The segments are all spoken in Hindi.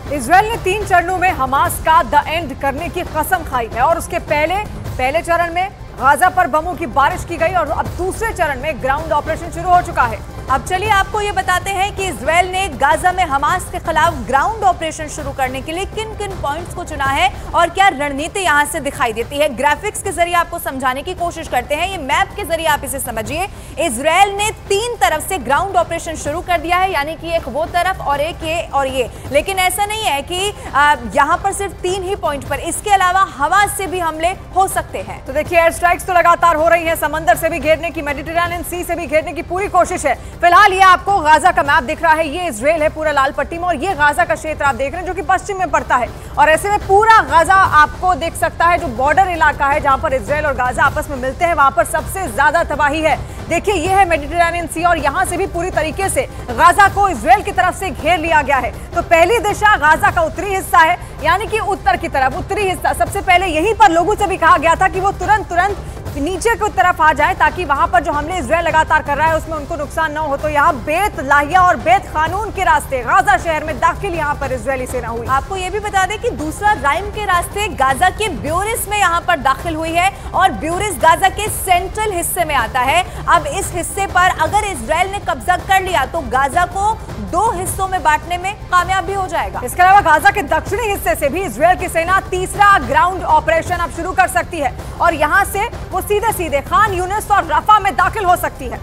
इजराइल ने 3 चरणों में हमास का द एंड करने की कसम खाई है और उसके पहले चरण में गाजा पर बमों की बारिश की गई और अब दूसरे चरण में ग्राउंड ऑपरेशन शुरू हो चुका है। अब चलिए आपको ये बताते हैं कि इजराइल ने गाजा में हमास के खिलाफ ग्राउंड ऑपरेशन शुरू करने के लिए किन किन पॉइंट्स को चुना है और क्या रणनीति यहां से दिखाई देती है। ग्राफिक्स के जरिए आपको समझाने की कोशिश करते हैं, ये मैप के जरिए आप इसे समझिए। इजराइल ने 3 तरफ से ग्राउंड ऑपरेशन शुरू कर दिया है, यानी कि एक वो तरफ और एक ये और ये। लेकिन ऐसा नहीं है कि यहां पर सिर्फ 3 ही पॉइंट पर, इसके अलावा हवा से भी हमले हो सकते हैं। तो देखिए एयर स्ट्राइक्स तो लगातार हो रही है, समंदर से भी घेरने की, मेडिटेरेनियन सी से भी घेरने की पूरी कोशिश है। फिलहाल ये आपको गाजा का मैप दिख रहा है, ये इजराइल है पूरा लाल पट्टी में और ये गाजा का क्षेत्र आप देख रहे हैं जो कि पश्चिम में पड़ता है। और ऐसे में पूरा गाजा आपको दिख सकता है, जो बॉर्डर इलाका है जहां पर इजराइल और गाजा आपस में मिलते हैं, वहां पर सबसे ज्यादा तबाही है। देखिए ये है मेडिटेरेनियन सी और यहां से भी पूरी तरीके से गाजा को इजराइल की तरफ से घेर लिया गया है। तो पहली दिशा गाजा का उत्तरी हिस्सा है, यानी कि उत्तर की तरफ उत्तरी हिस्सा। सबसे पहले यहीं पर लोगों से भी कहा गया था कि वो तुरंत नीचे की तरफ आ जाए ताकि वहां पर जो हमले इजराइल लगातार कर रहा है उसमें उनको नुकसान न हो। तो यहाँ बेत लाहिया और बेत खानून के रास्ते गाजा शहर में दाखिल यहाँ पर इजरायली सेना हुई। आपको ये भी बता दें कि दूसरा राइम के रास्ते गाजा के ब्यूरिस में यहाँ पर दाखिल हुई है और ब्यूरिस गाजा के सेंट्रल हिस्से में आता है। अब इस हिस्से पर अगर इजराइल ने कब्जा कर लिया तो गाजा को 2 हिस्सों में बांटने में कामयाब भी हो जाएगा। इसके अलावा गाजा के दक्षिणी हिस्से से भी इजराइल की सेना तीसरा ग्राउंड ऑपरेशन अब शुरू कर सकती है और यहां से वो सीधे खान यूनिस और रफा में दाखिल हो सकती है।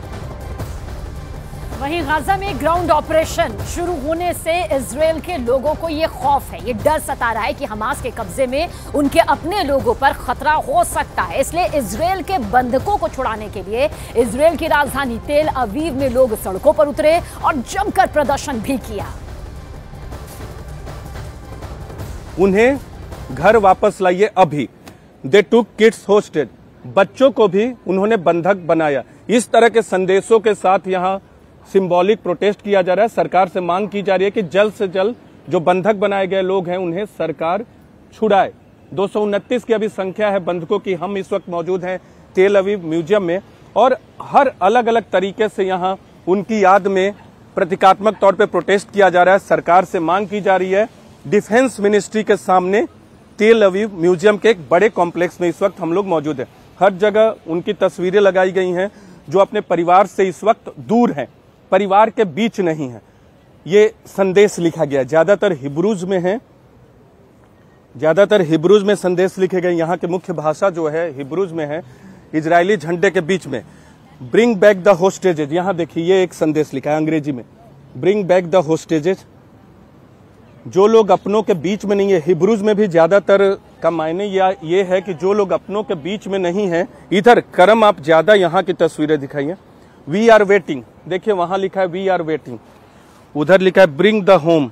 वहीं गाजा में ग्राउंड ऑपरेशन शुरू होने से इजराइल के लोगों को ये खौफ है, ये डर सता रहा है कि हमास के कब्जे में उनके अपने लोगों पर खतरा हो सकता है। इसलिए इजराइल के बंधकों को छुड़ाने के लिए इजराइल की राजधानी तेल अवीव में लोग सड़कों पर उतरे और जमकर प्रदर्शन भी किया। उन्हें घर वापस लाइए अभी। दे टुक किड्स होस्टेज, बच्चों को भी उन्होंने बंधक बनाया। इस तरह के संदेशों के साथ यहाँ सिंबॉलिक प्रोटेस्ट किया जा रहा है। सरकार से मांग की जा रही है कि जल्द से जल्द जो बंधक बनाए गए लोग हैं उन्हें सरकार छुड़ाए। 229 की अभी संख्या है बंधकों की। हम इस वक्त मौजूद हैं तेल अवीव म्यूजियम में और हर अलग अलग तरीके से यहाँ उनकी याद में प्रतीकात्मक तौर पर प्रोटेस्ट किया जा रहा है। सरकार से मांग की जा रही है। डिफेंस मिनिस्ट्री के सामने तेल अवीव म्यूजियम के एक बड़े कॉम्प्लेक्स में इस वक्त हम लोग मौजूद हैं। हर जगह उनकी तस्वीरें लगाई गई हैं जो अपने परिवार से इस वक्त दूर हैं, परिवार के बीच नहीं है। ये संदेश लिखा गया, ज्यादातर हिब्रूज में है, ज्यादातर हिब्रूज में संदेश लिखे गए। यहाँ की मुख्य भाषा जो है हिब्रूज में है। इजरायली झंडे के बीच में ब्रिंग बैक द होस्टेजेज, यहाँ देखिए ये एक संदेश लिखा है अंग्रेजी में, ब्रिंग बैक द होस्टेजेज। जो लोग अपनों के बीच में नहीं है, हिब्रूज में भी ज्यादातर का मायने ये है कि जो लोग अपनों के बीच में नहीं है। इधर करम आप ज्यादा यहाँ की तस्वीरें दिखाइए। वी आर वेटिंग, देखिए वहां लिखा है वी आर वेटिंग। उधर लिखा है ब्रिंग द होम,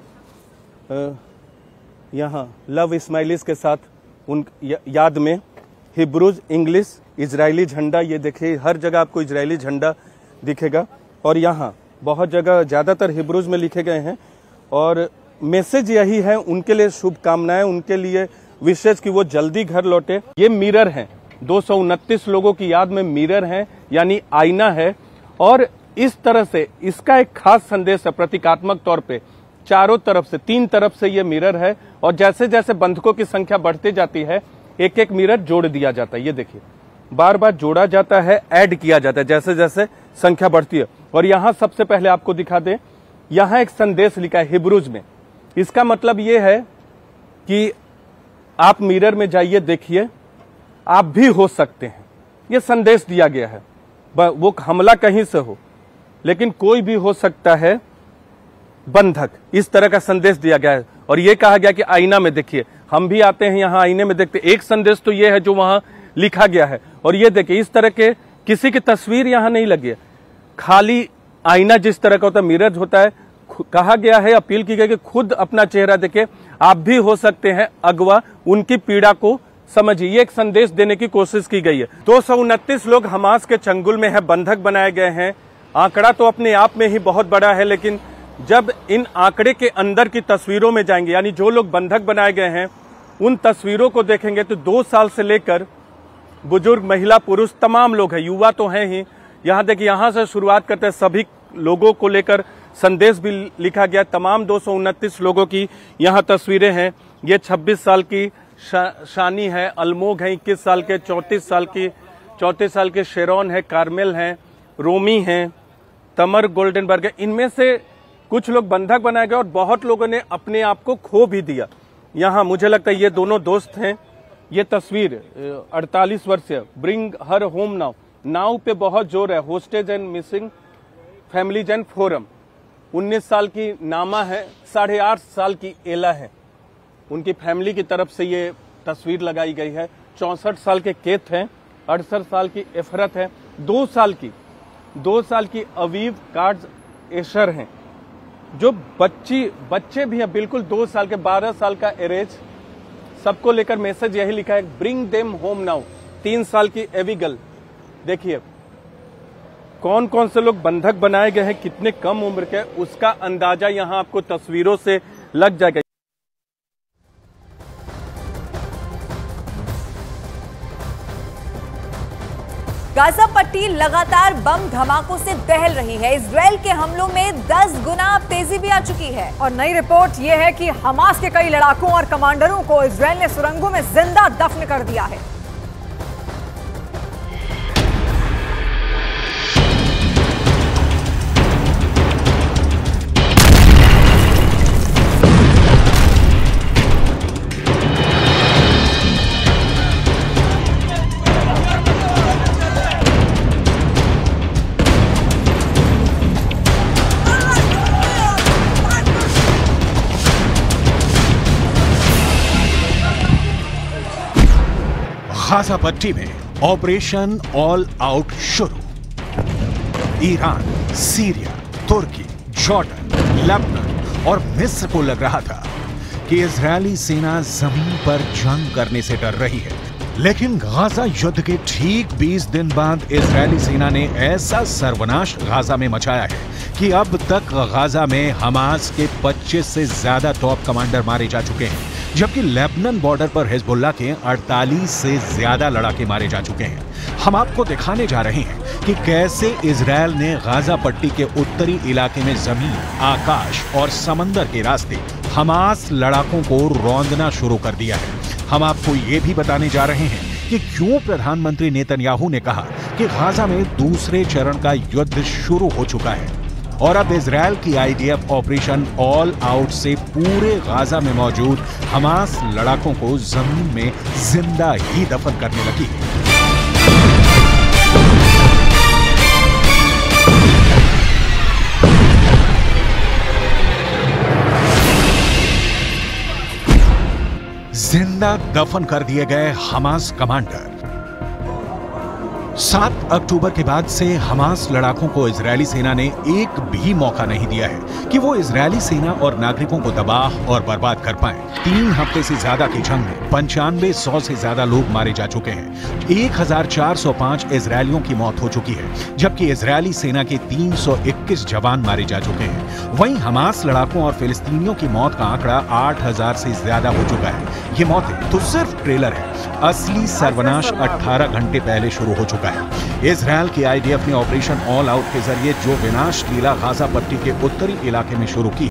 यहाँ लव स्माइलीज के साथ उन याद में हिब्रूज, इंग्लिश, इजरायली झंडा। ये देखिए हर जगह आपको इजरायली झंडा दिखेगा और यहाँ बहुत जगह ज्यादातर हिब्रूज में लिखे गए हैं और मैसेज यही है, उनके लिए शुभकामनाएं, उनके लिए विशेष कि वो जल्दी घर लौटे। ये मिरर हैं, 229 लोगों की याद में मिरर हैं, यानी आईना है। और इस तरह से इसका एक खास संदेश है प्रतीकात्मक तौर पे। चारों तरफ से, 3 तरफ से ये मिरर है और जैसे जैसे बंधकों की संख्या बढ़ती जाती है एक एक मिरर जोड़ दिया जाता है। ये देखिए बार बार जोड़ा जाता है, ऐड किया जाता है जैसे जैसे संख्या बढ़ती है। और यहाँ सबसे पहले आपको दिखा दें, यहाँ एक संदेश लिखा है हिब्रूज में। इसका मतलब ये है कि आप मिरर में जाइए, देखिए आप भी हो सकते हैं। ये संदेश दिया गया है, वो हमला कहीं से हो लेकिन कोई भी हो सकता है बंधक, इस तरह का संदेश दिया गया है। और ये कहा गया कि आईना में देखिए, हम भी आते हैं यहाँ आईने में देखते। एक संदेश तो ये है जो वहां लिखा गया है। और ये देखिए इस तरह के किसी की तस्वीर यहाँ नहीं लगी है, खाली आईना जिस तरह का होता है, मिरर होता है। कहा गया है, अपील की गई कि खुद अपना चेहरा देखे, आप भी हो सकते हैं अगवा, उनकी पीड़ा को समझिए। ये एक संदेश देने की कोशिश की गई है। 229 लोग हमास के चंगुल में है, बंधक बनाए गए हैं। आंकड़ा तो अपने आप में ही बहुत बड़ा है, लेकिन जब इन आंकड़े के अंदर की तस्वीरों में जाएंगे, यानी जो लोग बंधक बनाए गए हैं उन तस्वीरों को देखेंगे तो 2 साल से लेकर बुजुर्ग, महिला, पुरुष तमाम लोग हैं, युवा तो हैं ही। यहाँ देखिए, यहाँ से शुरुआत करते हैं, सभी लोगों को लेकर संदेश भी लिखा गया। तमाम 229 लोगों की यहाँ तस्वीरें हैं। ये 26 साल की शानी है, अलमोग है 21 साल के, 34 साल के शेरॉन है, कार्मेल हैं, रोमी हैं, तमर गोल्डनबर्ग है। इनमें से कुछ लोग बंधक बनाए गए और बहुत लोगों ने अपने आप को खो भी दिया। यहाँ मुझे लगता है ये दोनों दोस्त हैं। ये तस्वीर 48 वर्षीय bring her home now, now पे बहुत जोर है, hostage and missing families and forum. 19 साल की नामा है, 8.5 साल की एला है। उनकी फैमिली की तरफ से ये तस्वीर लगाई गई है। 64 साल के केत हैं, 68 साल की इफरत है, 2 साल की अवीव कार्ड एशर हैं। जो बच्चे भी हैं, बिल्कुल 2 साल के, 12 साल का एरेज। सबको लेकर मैसेज यही लिखा है, ब्रिंग देम होम नाउ। 3 साल की एविगल। देखिए कौन कौन से लोग बंधक बनाए गए हैं, कितने कम उम्र के, उसका अंदाजा यहां आपको तस्वीरों से लग जाएगा। गाजा पट्टी लगातार बम धमाकों से दहल रही है। इजराइल के हमलों में 10 गुना अब तेजी भी आ चुकी है। और नई रिपोर्ट यह है कि हमास के कई लड़ाकों और कमांडरों को इजराइल ने सुरंगों में जिंदा दफन कर दिया है। गाजा पट्टी में ऑपरेशन ऑल आउट शुरू। ईरान, सीरिया, तुर्की, जॉर्डन, लेबनान और मिस्र को लग रहा था कि इजरायली सेना जमीन पर जंग करने से डर रही है, लेकिन गाजा युद्ध के ठीक 20 दिन बाद इजरायली सेना ने ऐसा सर्वनाश गाजा में मचाया है कि अब तक गाजा में हमास के 25 से ज्यादा टॉप कमांडर मारे जा चुके हैं, जबकि लेबनान बॉर्डर पर हिजबुल्लाह के 48 से ज्यादा लड़ाके मारे जा चुके हैं। हम आपको दिखाने जा रहे हैं कि कैसे इजरायल ने गाजा पट्टी के उत्तरी इलाके में जमीन, आकाश और समंदर के रास्ते हमास लड़ाकों को रौंदना शुरू कर दिया है। हम आपको ये भी बताने जा रहे हैं कि क्यों प्रधानमंत्री नेतन्याहू ने कहा कि गाजा में दूसरे चरण का युद्ध शुरू हो चुका है और अब इजरायल की आईडीएफ ऑपरेशन ऑल आउट से पूरे गाजा में मौजूद हमास लड़ाकों को जमीन में जिंदा ही दफन करने लगी है। जिंदा दफन कर दिए गए हमास कमांडर। 7 अक्टूबर के बाद से हमास लड़ाकों को इजरायली सेना ने एक भी मौका नहीं दिया है कि वो इजरायली सेना और नागरिकों को तबाह और बर्बाद कर पाएं। 3 हफ्ते से ज्यादा की जंग में 9500 से ज्यादा लोग मारे जा चुके हैं। 1405 इजरायलियों की मौत हो चुकी है, जबकि इजरायली सेना के 321 जवान मारे जा चुके हैं। वहीं हमास लड़ाकों और फिलिस्तीनियों की मौत का आंकड़ा 8000 से ज्यादा हो चुका है। ये मौतें तो सिर्फ ट्रेलर है, असली सर्वनाश 18 घंटे पहले शुरू हो चुका है। इजरायल की आईडीएफ ने ऑपरेशन ऑल आउट के जरिए जो विनाश लीला गाजा पट्टी के उत्तरी इलाके में शुरू की